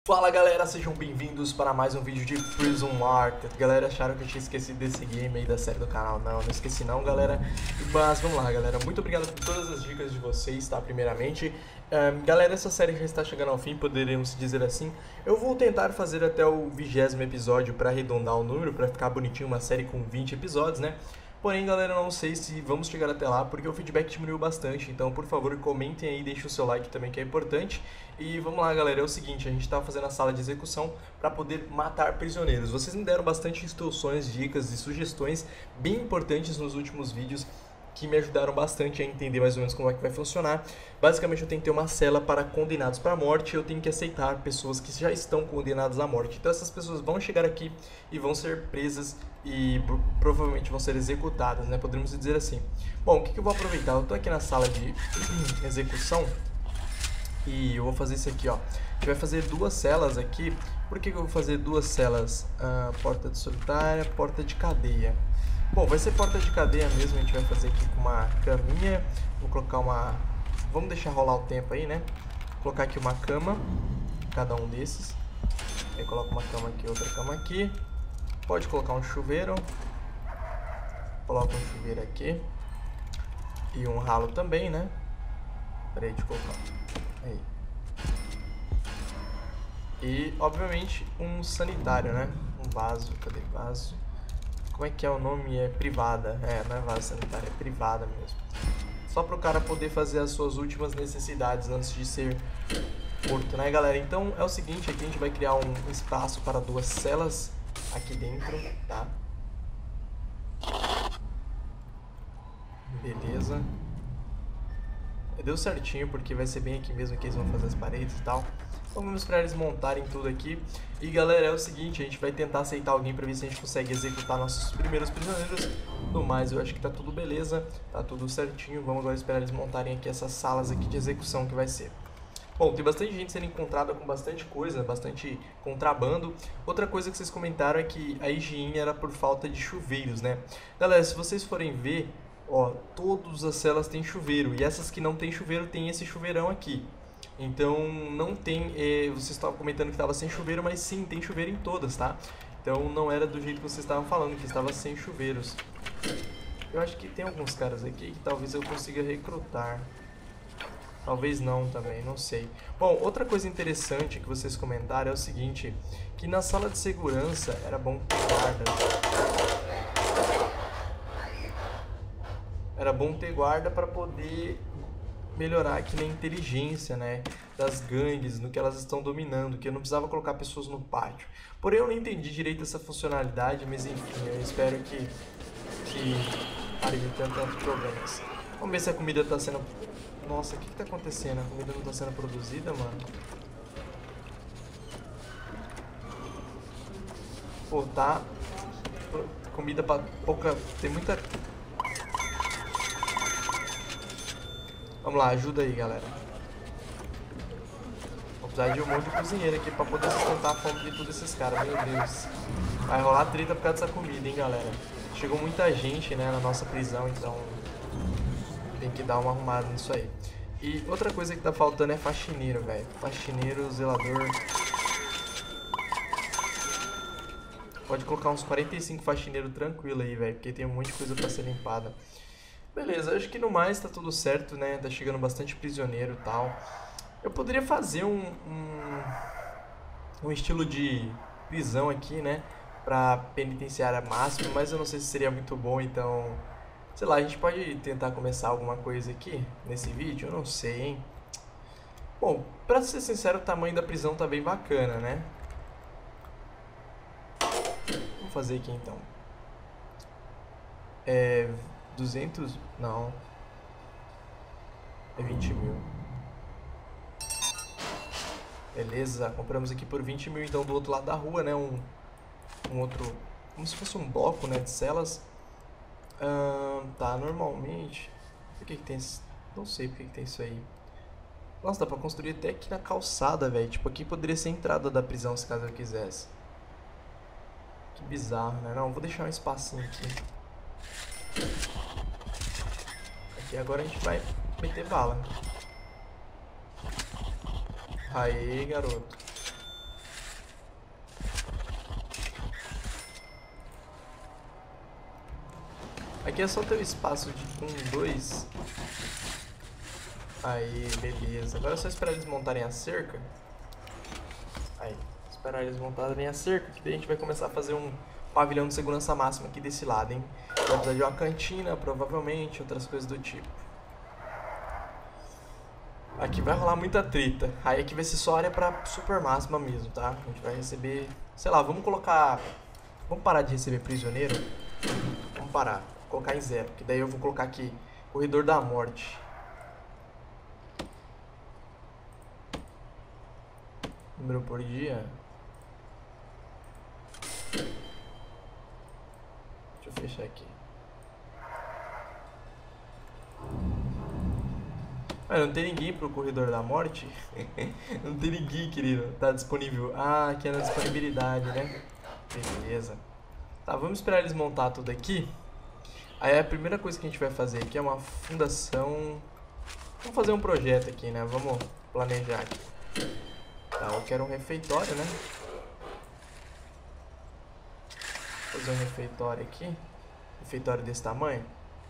Fala galera, sejam bem-vindos para mais um vídeo de Prison Architect. Galera, acharam que eu tinha esquecido desse game aí da série do canal? Não esqueci não, galera. Mas vamos lá, galera. Muito obrigado por todas as dicas de vocês, tá? Primeiramente, galera, essa série já está chegando ao fim, poderíamos dizer assim. Eu vou tentar fazer até o 20º episódio para arredondar o número, para ficar bonitinho, uma série com 20 episódios, né? Porém, galera, eu não sei se vamos chegar até lá, porque o feedback diminuiu bastante. Então, por favor, comentem aí, deixem o seu like também, que é importante. E vamos lá, galera, é o seguinte, a gente tá fazendo a sala de execução para poder matar prisioneiros. Vocês me deram bastante instruções, dicas e sugestões bem importantes nos últimos vídeos, que me ajudaram bastante a entender mais ou menos como é que vai funcionar. Basicamente, eu tenho que ter uma cela para condenados para a morte e eu tenho que aceitar pessoas que já estão condenadas à morte. Então, essas pessoas vão chegar aqui e vão ser presas e provavelmente vão ser executadas, né? Poderíamos dizer assim. Bom, o que eu vou aproveitar? Eu tô aqui na sala de execução e eu vou fazer isso aqui, ó. A gente vai fazer duas celas aqui. Por que eu vou fazer duas celas? Porta de solitária, porta de cadeia. Bom, vai ser porta de cadeia mesmo, a gente vai fazer aqui com uma caminha. Vou colocar uma... Vamos deixar rolar o tempo aí, né? Vou colocar aqui uma cama, cada um desses. Aí coloca uma cama aqui, outra cama aqui. Pode colocar um chuveiro. Coloca um chuveiro aqui. E um ralo também, né? Peraí, deixa eu colocar. Aí. E, obviamente, um sanitário, né? Um vaso, cadê vaso? Como é que é o nome? É privada. Não é vaso sanitário, é privada mesmo. Só para o cara poder fazer as suas últimas necessidades antes de ser morto, né, galera? Então é o seguinte, aqui a gente vai criar um espaço para duas celas aqui dentro, tá? Beleza. Deu certinho, porque vai ser bem aqui mesmo que eles vão fazer as paredes e tal. Então vamos esperar eles montarem tudo aqui. E galera, é o seguinte, a gente vai tentar aceitar alguém pra ver se a gente consegue executar nossos primeiros prisioneiros. No mais, eu acho que tá tudo beleza, tá tudo certinho. Vamos agora esperar eles montarem aqui essas salas aqui de execução que vai ser. Bom, tem bastante gente sendo encontrada com bastante coisa, bastante contrabando. Outra coisa que vocês comentaram é que a higiene era por falta de chuveiros, né? Galera, se vocês forem ver, ó, todas as celas têm chuveiro. E essas que não tem chuveiro, tem esse chuveirão aqui. Então, não tem... vocês estavam comentando que estava sem chuveiro, mas sim, tem chuveiro em todas, tá? Então, não era do jeito que vocês estavam falando, que estava sem chuveiros. Eu acho que tem alguns caras aqui que talvez eu consiga recrutar. Talvez não também, não sei. Bom, outra coisa interessante que vocês comentaram é o seguinte, que na sala de segurança era bom ter guarda. Era bom ter guarda para poder melhorar aqui na inteligência, né, das gangues, no que elas estão dominando, que eu não precisava colocar pessoas no pátio. Porém, eu não entendi direito essa funcionalidade, mas enfim, eu espero que pare de ter tantos problemas. Vamos ver se a comida está sendo... Nossa, o que está acontecendo? A comida não está sendo produzida, mano? Pô, tá... Comida para pouca... Tem muita... Vamos lá, ajuda aí, galera. Vou precisar de um monte de cozinheiro aqui pra poder sustentar a fome de todos esses caras, meu Deus. Vai rolar treta por causa dessa comida, hein, galera. Chegou muita gente, né, na nossa prisão, então tem que dar uma arrumada nisso aí. E outra coisa que tá faltando é faxineiro, velho. Faxineiro, zelador. Pode colocar uns 45 faxineiros tranquilo aí, velho, porque tem um monte de coisa pra ser limpada. Beleza, acho que no mais tá tudo certo, né? Tá chegando bastante prisioneiro e tal. Eu poderia fazer um estilo de prisão aqui, né? Pra penitenciária máxima, mas eu não sei se seria muito bom, então... Sei lá, a gente pode tentar começar alguma coisa aqui nesse vídeo? Eu não sei, hein? Bom, pra ser sincero, o tamanho da prisão tá bem bacana, né? Vamos fazer aqui então. 200... Não. É 20 mil. Beleza, compramos aqui por 20 mil, então do outro lado da rua, né? Um outro... Como se fosse um bloco, né? De celas. Tá, normalmente... Por que tem... Não sei por que tem isso aí. Nossa, dá pra construir até aqui na calçada, velho. Tipo, aqui poderia ser a entrada da prisão, se caso eu quisesse. Que bizarro, né? Não, vou deixar um espacinho aqui. E agora a gente vai meter bala. Aê, garoto. Aqui é só ter o espaço de 1, 2. Aí, beleza. Agora é só esperar eles montarem a cerca. Aí, esperar eles montarem a cerca, que daí a gente vai começar a fazer um pavilhão de segurança máxima aqui desse lado, hein? Vai precisar de uma cantina, provavelmente, outras coisas do tipo. Aqui vai rolar muita treta. Aí aqui vai ser só área pra super máxima mesmo, tá? A gente vai receber... Sei lá, vamos colocar... Vamos parar de receber prisioneiro? Vamos parar. Vou colocar em 0, que daí eu vou colocar aqui Corredor da Morte. Número por dia. Deixa eu fechar aqui. Não tem ninguém pro Corredor da Morte? Não tem ninguém, querido. Tá disponível. Ah, aqui é na disponibilidade, né? Beleza. Tá, vamos esperar eles montar tudo aqui. Aí a primeira coisa que a gente vai fazer aqui é uma fundação. Vamos fazer um projeto aqui, né? Vamos planejar aqui. Tá, eu quero um refeitório, né? Vou fazer um refeitório aqui. Refeitório desse tamanho.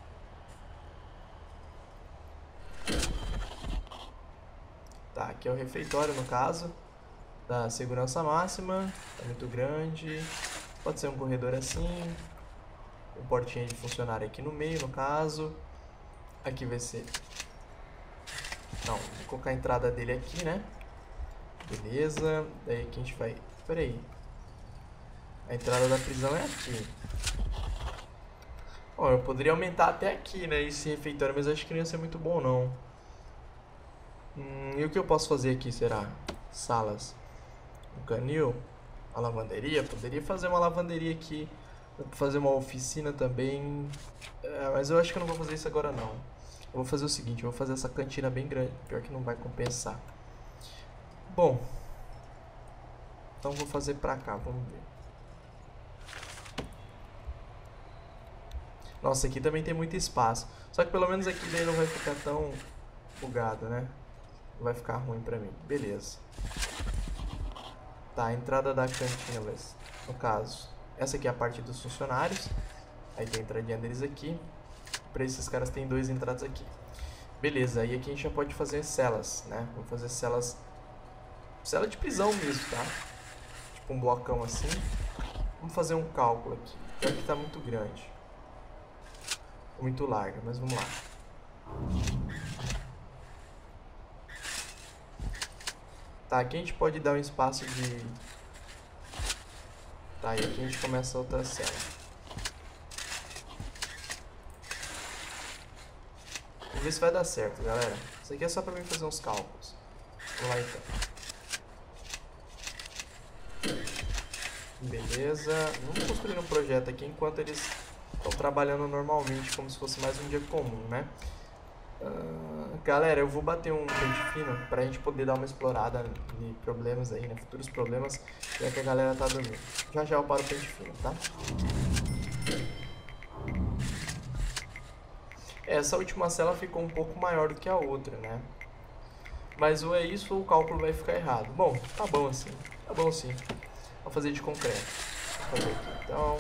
Tá, aqui é o refeitório no caso. Da segurança máxima. Tá muito grande. Pode ser um corredor assim. Um portinha de funcionário aqui no meio, no caso. Aqui vai ser... Não, vou colocar a entrada dele aqui, né? Beleza. Daí aqui a gente vai... Pera aí. A entrada da prisão é aqui. Bom, eu poderia aumentar até aqui, né? Esse refeitório, mas acho que não ia ser muito bom, não. E o que eu posso fazer aqui, será? Salas. Um canil. Uma lavanderia. Poderia fazer uma lavanderia aqui. Fazer uma oficina também. Mas eu acho que eu não vou fazer isso agora, não. Eu vou fazer o seguinte. Eu vou fazer essa cantina bem grande. Pior que não vai compensar. Bom. Então vou fazer pra cá. Vamos ver. Nossa, aqui também tem muito espaço. Só que pelo menos aqui daí não vai ficar tão bugado, né? Não vai ficar ruim pra mim. Beleza. Tá, a entrada da cantina, no caso. Essa aqui é a parte dos funcionários. Aí tem a entradinha deles aqui. Pra esses caras tem 2 entradas aqui. Beleza, aí aqui a gente já pode fazer celas, né? Vamos fazer celas... Cela de prisão mesmo, tá? Tipo um blocão assim. Vamos fazer um cálculo aqui. Pior que tá muito grande. Muito larga, mas vamos lá. Tá, aqui a gente pode dar um espaço de... Tá, e aqui a gente começa a outra cela. Vamos ver se vai dar certo, galera. Isso aqui é só pra mim fazer uns cálculos. Vamos lá, então. Beleza. Vamos construir um projeto aqui enquanto eles estão trabalhando normalmente, como se fosse mais um dia comum, né? Galera, eu vou bater um pente fino pra gente poder dar uma explorada de problemas aí, né? Futuros problemas, já que a galera tá dormindo. Já já eu paro o pente fino, tá? Essa última cela ficou um pouco maior do que a outra, né? Mas ou é isso ou o cálculo vai ficar errado. Bom, tá bom assim. Tá bom sim. Vou fazer de concreto. Vou fazer aqui, então...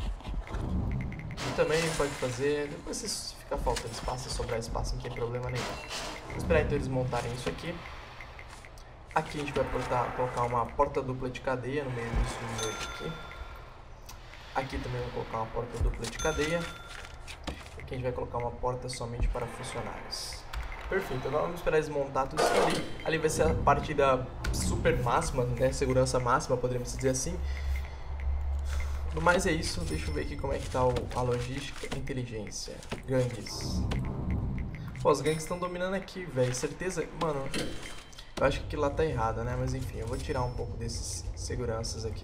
Também pode fazer, depois se ficar faltando espaço, se sobrar espaço, não tem problema nenhum. Vou esperar então eles montarem isso aqui. Aqui a gente vai colocar uma porta dupla de cadeia no meio disso aqui. Aqui também vou colocar uma porta dupla de cadeia. Aqui a gente vai colocar uma porta somente para funcionários. Perfeito, agora vamos esperar eles montar tudo isso ali. Ali vai ser a parte da super máxima, né, segurança máxima, poderíamos dizer assim. No mais é isso, deixa eu ver aqui como é que tá a logística e inteligência. Gangues. Pô, os gangues estão dominando aqui, velho. Certeza? Mano, eu acho que aquilo lá tá errado, né? Mas enfim, eu vou tirar um pouco desses seguranças aqui.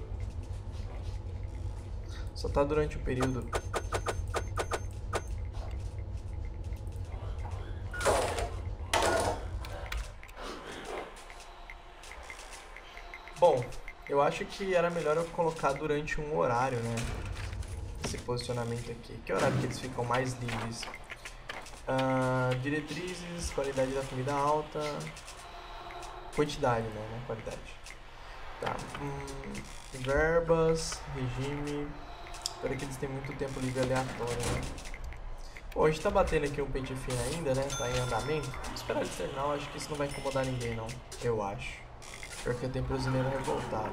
Só tá durante o período... Bom... Eu acho que era melhor eu colocar durante um horário, né? Esse posicionamento aqui. Que horário que eles ficam mais livres? Diretrizes, qualidade da comida alta. Quantidade, né? Qualidade. Tá. Verbas, regime. Espero que eles tenham muito tempo livre aleatório, né? Bom, a gente tá batendo aqui um pente fino ainda, né? Tá em andamento. Vou esperar ele terminar, acho que isso não vai incomodar ninguém, não. Eu acho. Porque tem prisioneiro revoltado.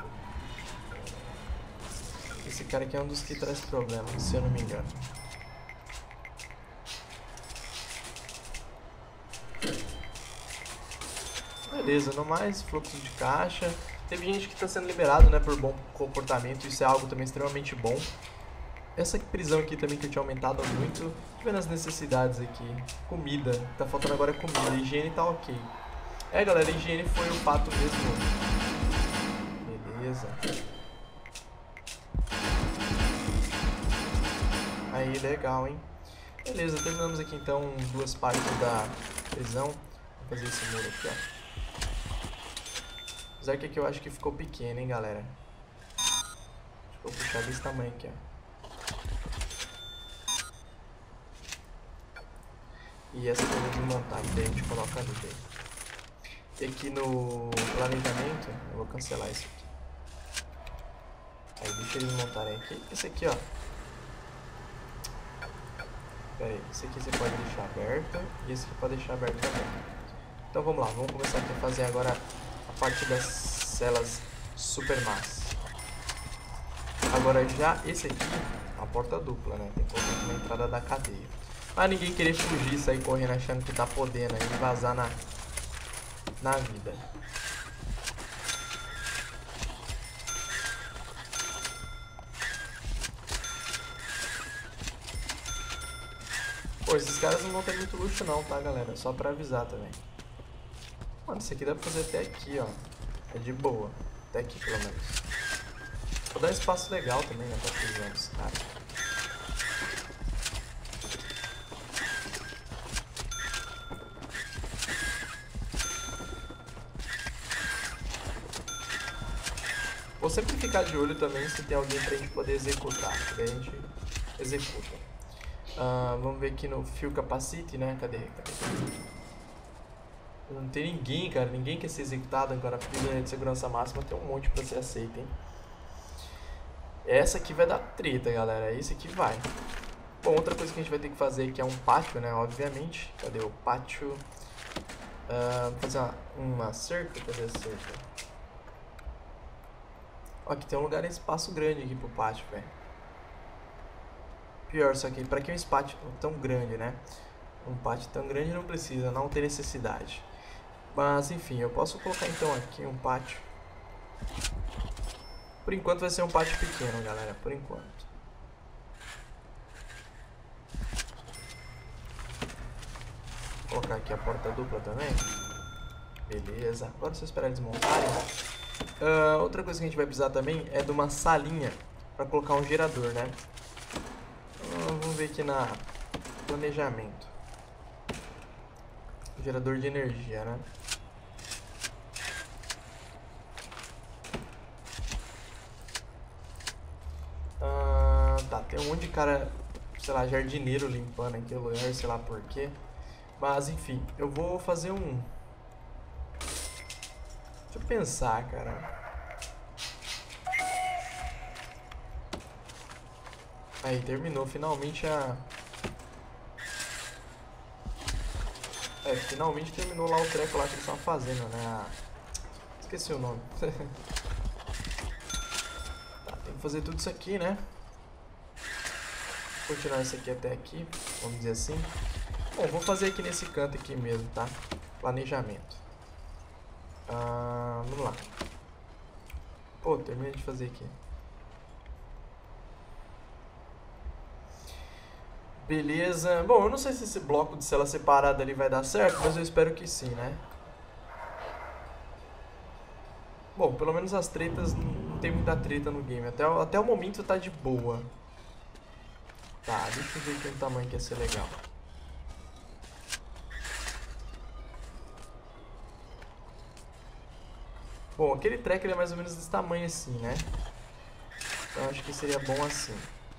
Esse cara aqui é um dos que traz problemas, se eu não me engano. Beleza, no mais, fluxo de caixa. Teve gente que está sendo liberado, né, por bom comportamento. Isso é algo também extremamente bom. Essa prisão aqui também que eu tinha aumentado muito. Vendo as necessidades aqui. Comida. Tá faltando agora comida. A higiene tá ok. É, galera, a higiene foi o fato mesmo. Beleza. Aí, legal, hein? Beleza, terminamos aqui então duas partes da prisão. Vou fazer esse muro aqui, ó. Apesar que aqui eu acho que ficou pequeno, hein, galera. Vou puxar desse tamanho aqui, ó. E essa aqui eu vou desmontar, que daí a gente coloca ali dentro. E aqui no planejamento, eu vou cancelar isso aqui. Aí deixa eles montarem aqui. Esse aqui, ó. Pera aí, esse aqui você pode deixar aberto. E esse aqui pode deixar aberto também. Então vamos lá, vamos começar aqui a fazer agora a parte das celas supermass. Agora já esse aqui é uma porta dupla, né? Tem que colocar aqui na entrada da cadeia. Pra ninguém querer fugir, sair correndo achando que tá podendo aí, vazar na vida. Pô, esses caras não vão ter muito luxo não, tá, galera? Só pra avisar também. Mano, isso aqui dá pra fazer até aqui, ó. É de boa. Até aqui, pelo menos. Vou dar um espaço legal também, né, pra prisões, cara. Vou sempre ficar de olho também se tem alguém pra gente poder executar. Daí a gente executa. Vamos ver aqui no Fuel Capacity, né? Cadê? Não tem ninguém, cara. Ninguém quer ser executado. Agora a prisão de segurança máxima tem um monte pra ser aceita, hein? Essa aqui vai dar treta, galera. Esse aqui vai. Bom, outra coisa que a gente vai ter que fazer aqui é um pátio, né? Obviamente. Cadê o pátio? Fazer uma cerca. Cadê a cerca? Ó, aqui tem um lugar, espaço grande aqui pro pátio, velho. Pior, só que pra que um espaço tão grande, né? Um pátio tão grande não precisa, não tem necessidade. Mas, enfim, eu posso colocar então aqui um pátio. Por enquanto vai ser um pátio pequeno, galera, por enquanto. Vou colocar aqui a porta dupla também. Beleza, agora é só esperar eles montarem. Outra coisa que a gente vai precisar também é de uma salinha para colocar um gerador, né? Vamos ver aqui na planejamento. Gerador de energia, né? Tá, tem um monte de cara, sei lá, jardineiro limpando aqui o lugar, sei lá por quê. Mas enfim, eu vou fazer um... Deixa eu pensar, cara. Aí, terminou. Finalmente finalmente terminou lá o treco lá que eles estavam fazendo, né? Esqueci o nome. Tá, tem que fazer tudo isso aqui, né? Vou continuar isso aqui até aqui, vamos dizer assim. Bom, vou fazer aqui nesse canto aqui mesmo, tá? Planejamento. Vamos lá. Pô, terminei de fazer aqui. Beleza. Bom, eu não sei se esse bloco de cela separada ali vai dar certo, mas eu espero que sim, né? Bom, pelo menos as tretas, não tem muita treta no game. Até o momento tá de boa. Tá, deixa eu ver aqui um tamanho que ia ser legal. Bom, aquele track ele é mais ou menos desse tamanho assim, né? Então acho que seria bom assim.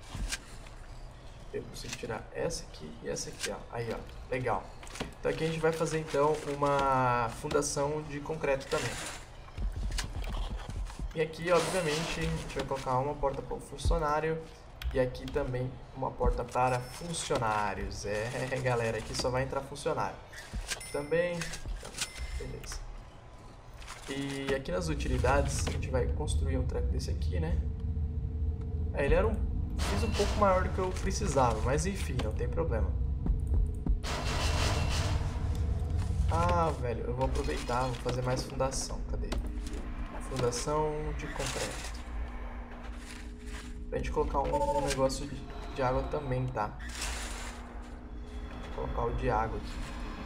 Eu consigo tirar essa aqui e essa aqui, ó. Aí, ó. Legal. Então aqui a gente vai fazer, então, uma fundação de concreto também. E aqui, obviamente, a gente vai colocar uma porta para o funcionário E aqui também uma porta para funcionários. Galera, aqui só vai entrar funcionário. Também, beleza. E aqui nas utilidades, a gente vai construir um treco desse aqui, né? Ele era fiz um pouco maior do que eu precisava, mas enfim, não tem problema. Ah, velho, eu vou aproveitar, vou fazer mais fundação. Cadê? Fundação de concreto. Pra gente colocar um negócio de água também, tá? Vou colocar o de água aqui.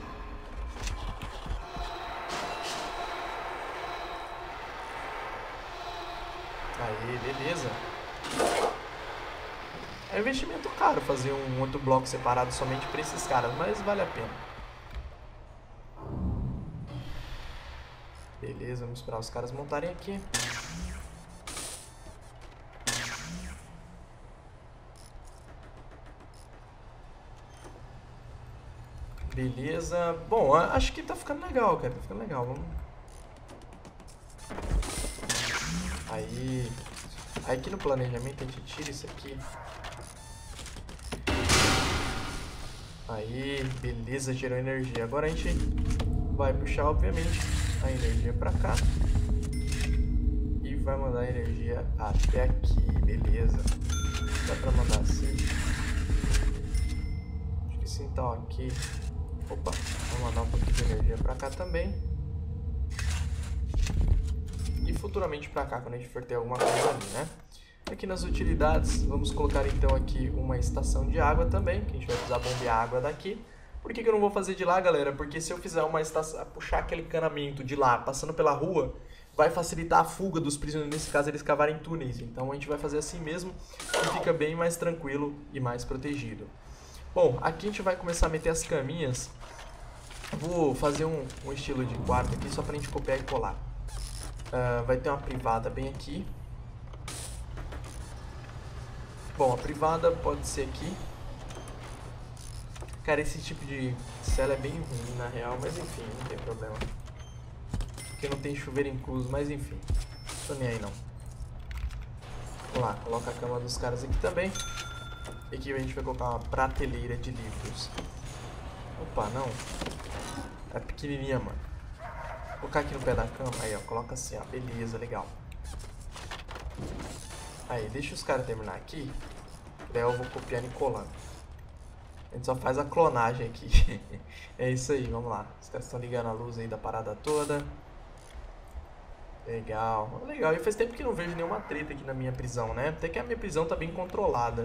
Aí, beleza. É um investimento caro fazer um outro bloco separado somente para esses caras, mas vale a pena. Beleza, vamos esperar os caras montarem aqui. Beleza. Bom, acho que tá ficando legal, cara. Tá ficando legal. Vamos. Aí aqui no planejamento a gente tira isso aqui. Aí, beleza, gerou energia. Agora a gente vai puxar, obviamente, a energia pra cá. E vai mandar a energia até aqui, beleza. Dá pra mandar assim. Acho que sim, então aqui. Opa, vou mandar um pouquinho de energia pra cá também. E futuramente pra cá, quando a gente for ter alguma coisa ali, né? Aqui nas utilidades, vamos colocar então aqui uma estação de água também, que a gente vai precisar bombear água daqui. Por que eu não vou fazer de lá, galera? Porque se eu fizer uma estação, puxar aquele encanamento de lá, passando pela rua, vai facilitar a fuga dos prisioneiros, nesse caso eles cavarem túneis. Então a gente vai fazer assim mesmo, e fica bem mais tranquilo e mais protegido. Bom, aqui a gente vai começar a meter as caminhas. Vou fazer um estilo de quarto aqui, só pra gente copiar e colar. Vai ter uma privada bem aqui. Bom, a privada pode ser aqui. Cara, esse tipo de cela é bem ruim na real, mas enfim, não tem problema. Porque não tem chuveiro incluso, mas enfim. Não tô nem aí não. Vamos lá, coloca a cama dos caras aqui também. E aqui a gente vai colocar uma prateleira de livros. Opa, não. É pequenininha, mano. Vou colocar aqui no pé da cama. Aí, ó, coloca assim, ó. Beleza, legal. Aí, deixa os caras terminar aqui. Daí eu vou copiando e colando. A gente só faz a clonagem aqui. É isso aí, vamos lá. Os caras estão ligando a luz aí da parada toda. Legal, legal. E faz tempo que não vejo nenhuma treta aqui na minha prisão, né? Até que a minha prisão tá bem controlada.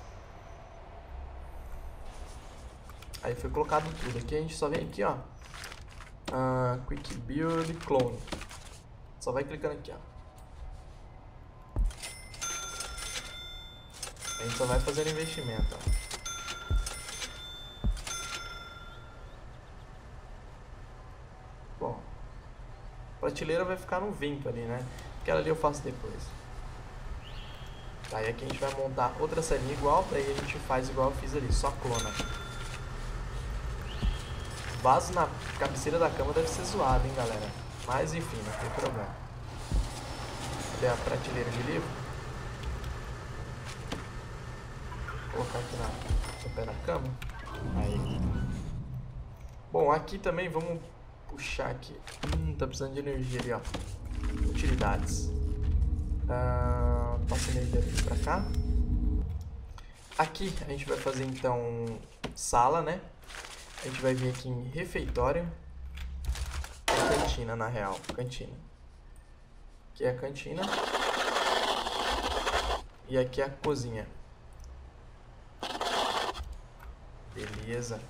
Aí foi colocado tudo. Aqui a gente só vem aqui, ó. Quick Build Clone. Só vai clicando aqui, ó. A gente só vai fazendo investimento, ó. Bom, a prateleira vai ficar no vento ali, né? Aquela ali eu faço depois. Aí aqui a gente vai montar outra celinha igual, daí a gente faz igual eu fiz ali, só clona. O vaso na cabeceira da cama deve ser zoado, hein, galera? Mas enfim, não tem problema. Cadê a prateleira de livro? Vou colocar aqui no pé da cama. Aí. Bom, aqui também vamos puxar aqui. Tá precisando de energia ali, ó. Utilidades. Passa energia daqui pra cá. Aqui a gente vai fazer então sala, né? A gente vai vir aqui em refeitório. É cantina, na real. Cantina. Aqui é a cantina. E aqui é a cozinha. Beleza.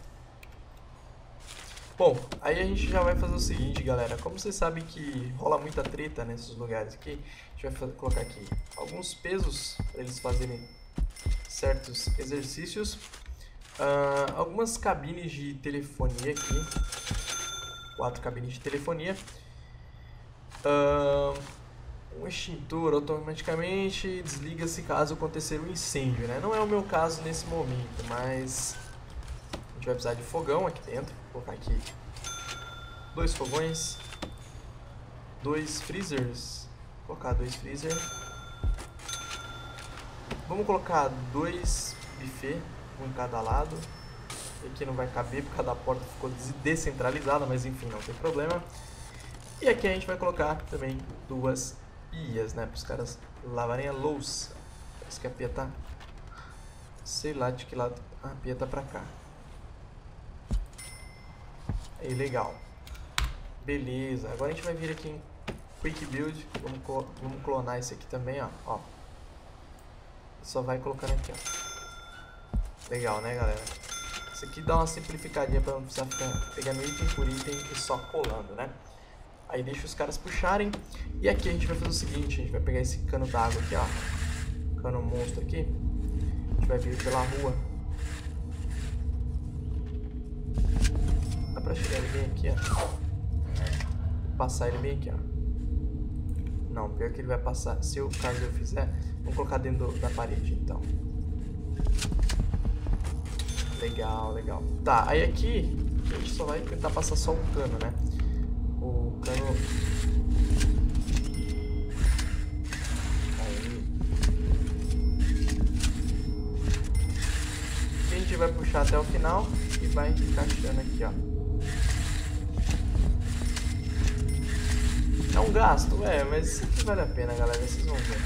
Bom, aí a gente já vai fazer o seguinte, galera. Como vocês sabem que rola muita treta nesses lugares aqui, a gente vai colocar aqui alguns pesos para eles fazerem certos exercícios. Algumas cabines de telefonia aqui. 4 cabines de telefonia. Um extintor automaticamente desliga-se caso acontecer um incêndio, né? Não é o meu caso nesse momento, mas a gente vai precisar de fogão aqui dentro. Vou colocar aqui 2 fogões, 2 freezers. Vou colocar 2 freezers. Vamos colocar 2 buffet, um em cada lado. Aqui não vai caber porque cada porta ficou descentralizada, mas enfim, não tem problema. E aqui a gente vai colocar também 2 pias, né? Para os caras lavarem a louça. Parece que a pia tá... sei lá de que lado a pia tá pra cá. Aí, legal. Beleza. Agora a gente vai vir aqui em Quick Build. Vamos clonar esse aqui também, ó. Só vai colocando aqui, ó. Legal, né, galera? Isso aqui dá uma simplificadinha pra não precisar ficar pegando item por item e só colando, né? Aí deixa os caras puxarem. E aqui a gente vai fazer o seguinte. A gente vai pegar esse cano d'água aqui, ó. Cano monstro aqui. A gente vai vir pela rua. Dá pra chegar ele bem aqui, ó. Passar ele bem aqui, ó. Não, pior que ele vai passar. Se eu, caso eu fizer, vamos colocar dentro da parede, então. Legal, legal. Tá, aí aqui a gente só vai tentar passar só o cano, né? O cano... aí. A gente vai puxar até o final e vai encaixando aqui, ó. É um gasto? Mas isso aqui vale a pena, galera. Vocês vão ver.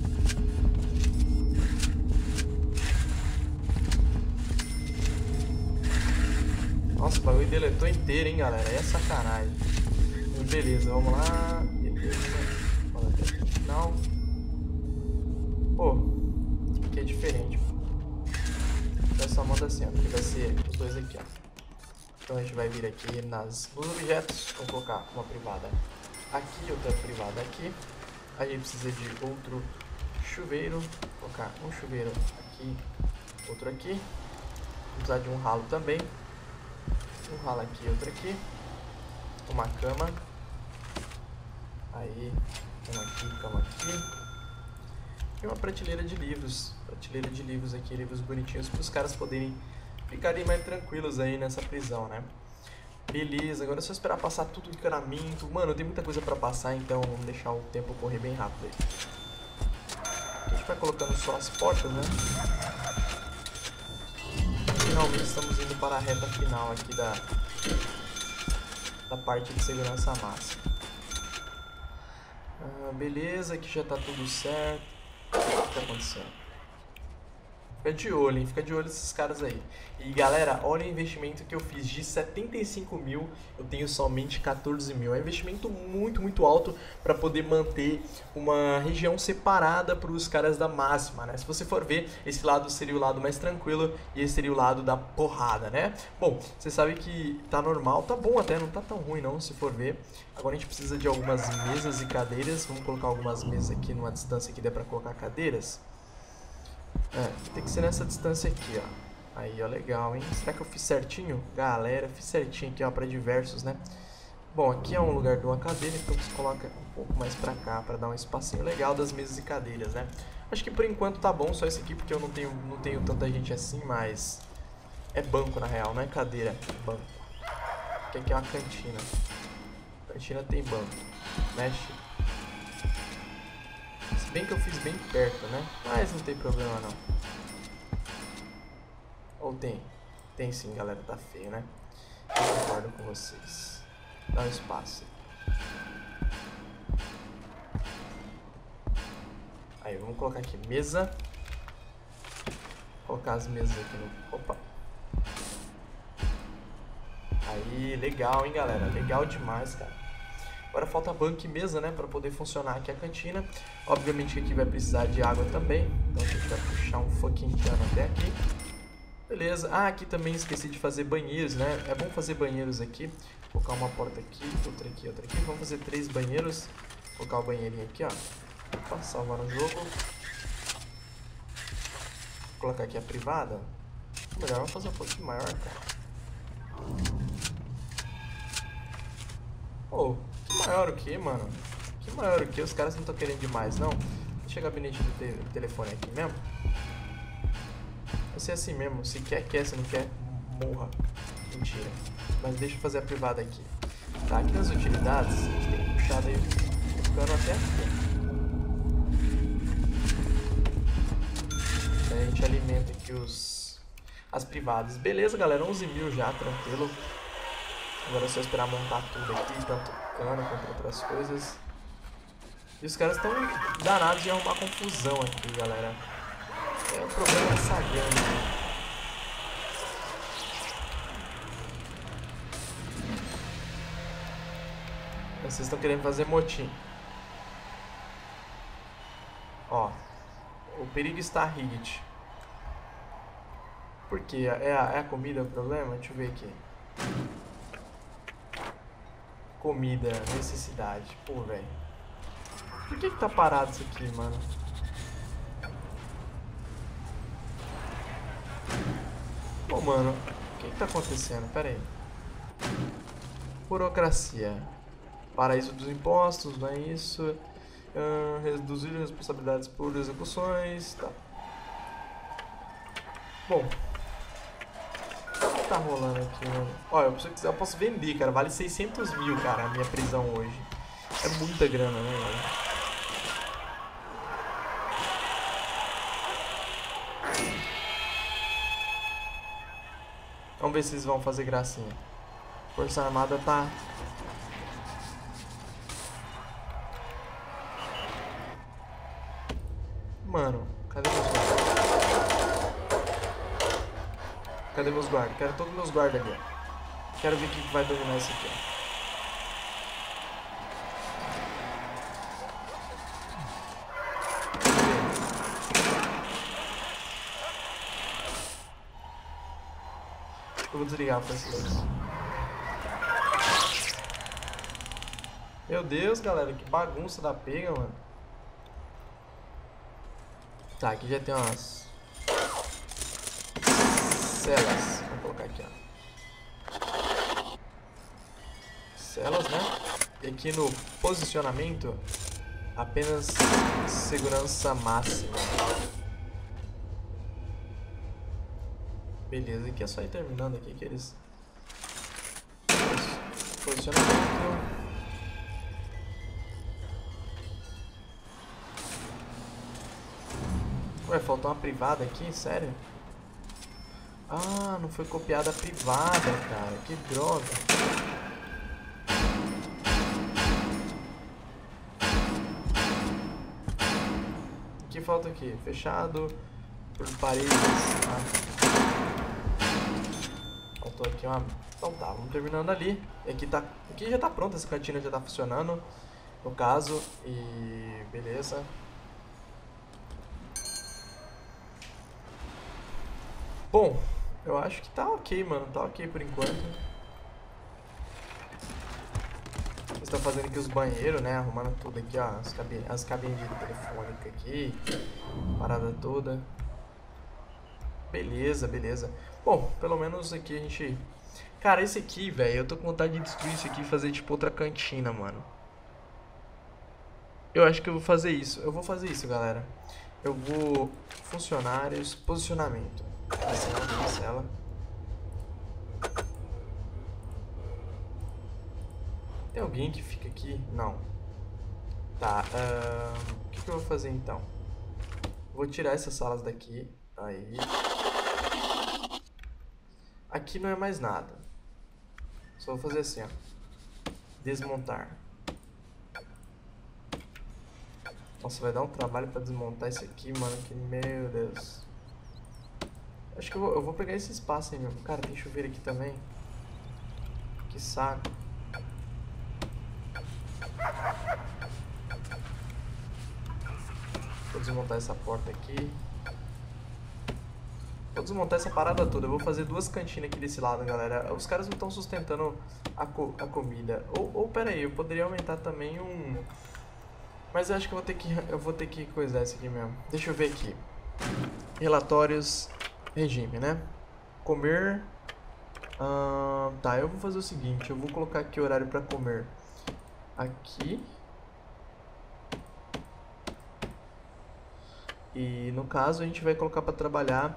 Nossa, o bagulho deletou inteiro, hein, galera. Aí é sacanagem. Beleza, vamos lá. Beleza. Vamos até aqui no final. Pô, aqui é diferente. Então só manda assim, ó. Porque vai ser os dois aqui, ó. Então a gente vai vir aqui nos objetos. Vamos colocar uma privada aqui, outra privada aqui. A gente precisa de outro chuveiro. Vou colocar um chuveiro aqui, outro aqui. Vou precisar de um ralo também. Um ralo aqui, outro aqui. Uma cama. Aí, cama aqui. E uma prateleira de livros. Prateleira de livros aqui, livros bonitinhos para os caras poderem ficarem mais tranquilos aí nessa prisão, né? Beleza, agora é só esperar passar tudo o encanamento. Mano, tem muita coisa pra passar, então vamos deixar o tempo correr bem rápido aí. A gente vai colocando só as portas, né? Finalmente estamos indo para a reta final aqui da parte de segurança máxima. Beleza, aqui já tá tudo certo. O que tá acontecendo? Fica de olho, hein? Fica de olho nesses caras aí. E galera, olha o investimento que eu fiz. De 75 mil, eu tenho somente 14 mil. É um investimento muito, muito alto para poder manter uma região separada para os caras da máxima, né? Se você for ver, esse lado seria o lado mais tranquilo e esse seria o lado da porrada, né? Bom, você sabe que tá normal, tá bom até, não tá tão ruim não, se for ver. Agora a gente precisa de algumas mesas e cadeiras. Vamos colocar algumas mesas aqui numa distância que dê para colocar cadeiras. Tem que ser nessa distância aqui, ó. Aí, ó, legal, hein? Será que eu fiz certinho? Galera, fiz certinho aqui, ó, pra diversos, né? Bom, aqui é um lugar de uma cadeira, então você coloca um pouco mais pra cá, pra dar um espacinho legal das mesas e cadeiras, né? Acho que por enquanto tá bom só esse aqui, porque eu não tenho tanta gente assim, mas... é banco, na real, não é cadeira, é banco. Porque aqui é uma cantina. Cantina tem banco. Mexe. Se bem que eu fiz bem perto, né? Mas não tem problema não. Ou tem? Tem sim, galera. Tá feio, né? Eu concordo com vocês. Dá um espaço. Aí, vamos colocar aqui mesa. Vou colocar as mesas aqui no... opa! Aí, legal, hein, galera? Legal demais, cara. Agora falta banco e mesa, né, para poder funcionar aqui a cantina. Obviamente que aqui vai precisar de água também. Então a gente vai puxar um fucking cano até aqui. Beleza. Aqui também esqueci de fazer banheiros, né? É bom fazer banheiros aqui. Vou colocar uma porta aqui, outra aqui, outra aqui. Vamos fazer 3 banheiros. Vou colocar o banheirinho aqui, ó. Opa, salvar no jogo. Vou colocar aqui a privada. Melhor, vamos fazer um pouquinho maior, cara. Oh, que maior o que, mano? Que maior o que? Os caras não estão querendo demais, não? Deixa o gabinete do telefone aqui mesmo. Vai ser assim mesmo. Se quer, quer. Se não quer, morra. Mentira. Mas deixa eu fazer a privada aqui. Tá, aqui nas utilidades, a gente tem que puxar daí o cano até aqui. aumenta aqui as privadas. Beleza, galera, 11 mil já, tranquilo. Agora é só esperar montar tudo aqui, tanto cano quanto outras coisas. E os caras estão danados de arrumar confusão aqui, galera. É um problema sagrado. Vocês estão querendo fazer motim. Ó, o perigo está Higit. Por quê? É a comida o problema? Deixa eu ver aqui. Comida, necessidade. Pô, velho. Por que tá parado isso aqui, mano? Pô, mano. O que tá acontecendo? Pera aí. Burocracia. Paraíso dos impostos, não é isso? Reduzir responsabilidades por execuções. Tá. Bom. O que tá rolando aqui, mano? Ó, se eu quiser eu posso vender, cara. Vale 600 mil, cara, a minha prisão hoje. É muita grana, né, galera? Vamos ver se eles vão fazer gracinha. Força Armada tá... Mano, cadê meus guardas? Cadê meus guardas? Quero todos meus guardas ali. Quero ver quem que vai dominar isso aqui. Eu vou desligar o Francisco. Meu Deus, galera, que bagunça da pega, mano. Tá, aqui já tem umas celas. Vou colocar aqui, ó. Celas, né? E aqui no posicionamento, apenas segurança máxima. Beleza, aqui é só ir terminando aqui que eles... Posicionamento. Ué, faltou uma privada aqui? Sério? Ah, não foi copiada a privada, cara. Que droga. O que falta aqui? Fechado por paredes. Faltou aqui uma... Então tá, vamos terminando ali. E aqui, tá... aqui já tá pronto, essa cantina já tá funcionando. No caso, e... beleza. Bom, eu acho que tá ok, mano. Tá ok por enquanto. Eles estão fazendo aqui os banheiros, né? Arrumando tudo aqui, ó. As cabines de telefônica aqui. Parada toda. Beleza, beleza. Bom, pelo menos aqui a gente... Cara, esse aqui, velho, eu tô com vontade de destruir isso aqui e fazer, tipo, outra cantina, mano. Eu acho que eu vou fazer isso. Eu vou fazer isso, galera. Eu vou... Funcionários, posicionamento. Cancela. Tem alguém que fica aqui? Não. Tá, o que eu vou fazer então? Vou tirar essas salas daqui. Aí. Aqui não é mais nada. Só vou fazer assim, ó. Desmontar. Nossa, vai dar um trabalho pra desmontar isso aqui, mano. Que meu Deus. Acho que eu vou pegar esse espaço aí, meu. Cara, tem chuveiro aqui também. Que saco. Vou desmontar essa porta aqui. Vou desmontar essa parada toda. Eu vou fazer duas cantinas aqui desse lado, galera. Os caras não estão sustentando a comida. Ou pera aí, eu poderia aumentar também um... Mas eu acho que eu vou ter que coisar isso aqui mesmo. Deixa eu ver aqui. Relatórios... Regime, né? Comer. Tá, eu vou fazer o seguinte. Eu vou colocar aqui o horário pra comer. Aqui. E no caso a gente vai colocar pra trabalhar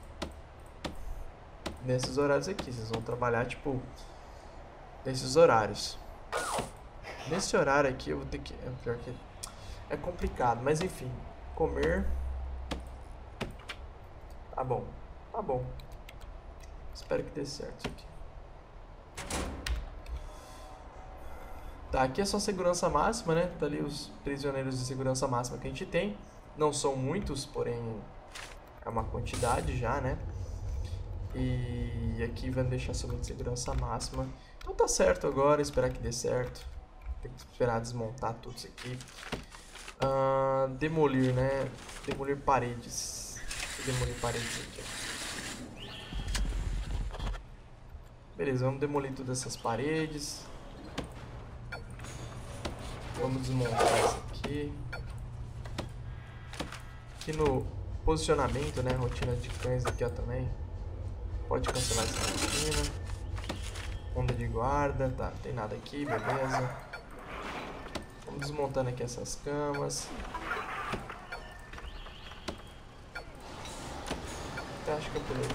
nesses horários aqui. Vocês vão trabalhar, tipo, nesses horários. Nesse horário aqui eu vou ter que... pior que... É complicado, mas enfim. Comer... Tá bom, tá bom. Espero que dê certo isso aqui. Tá, aqui é só segurança máxima, né? Tá ali os prisioneiros de segurança máxima que a gente tem. Não são muitos, porém é uma quantidade já, né? E aqui vai deixar somente segurança máxima. Então tá certo agora, esperar que dê certo. Tem que esperar desmontar tudo isso aqui. Demolir, né? Demolir paredes. Demolir paredes aqui. Beleza, vamos demolir todas essas paredes. Vamos desmontar isso aqui. Aqui no posicionamento, né? Rotina de cães aqui, ó, também. Pode cancelar essa rotina. Onda de guarda, tá, não tem nada aqui, beleza. Vamos desmontando aqui essas camas. Eu acho que eu pulei.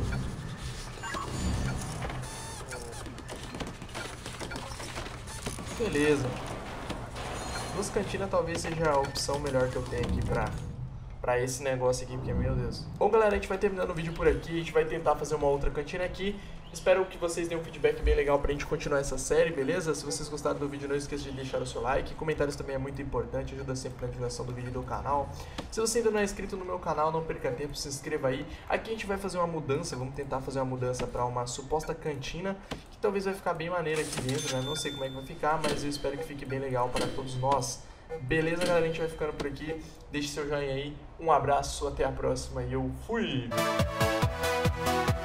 Beleza. Duas cantinas talvez seja a opção melhor que eu tenho aqui pra esse negócio aqui, porque, meu Deus. Bom, galera, a gente vai terminando o vídeo por aqui. A gente vai tentar fazer uma outra cantina aqui. Espero que vocês deem um feedback bem legal pra gente continuar essa série, beleza? Se vocês gostaram do vídeo, não esqueça de deixar o seu like. Comentários também é muito importante, ajuda sempre na divulgação do vídeo do canal. Se você ainda não é inscrito no meu canal, não perca tempo, se inscreva aí. Aqui a gente vai fazer uma mudança, vamos tentar fazer uma mudança pra uma suposta cantina, que talvez vai ficar bem maneira aqui dentro, né? Não sei como é que vai ficar, mas eu espero que fique bem legal para todos nós. Beleza, galera? A gente vai ficando por aqui. Deixe seu joinha aí. Um abraço, até a próxima e eu fui!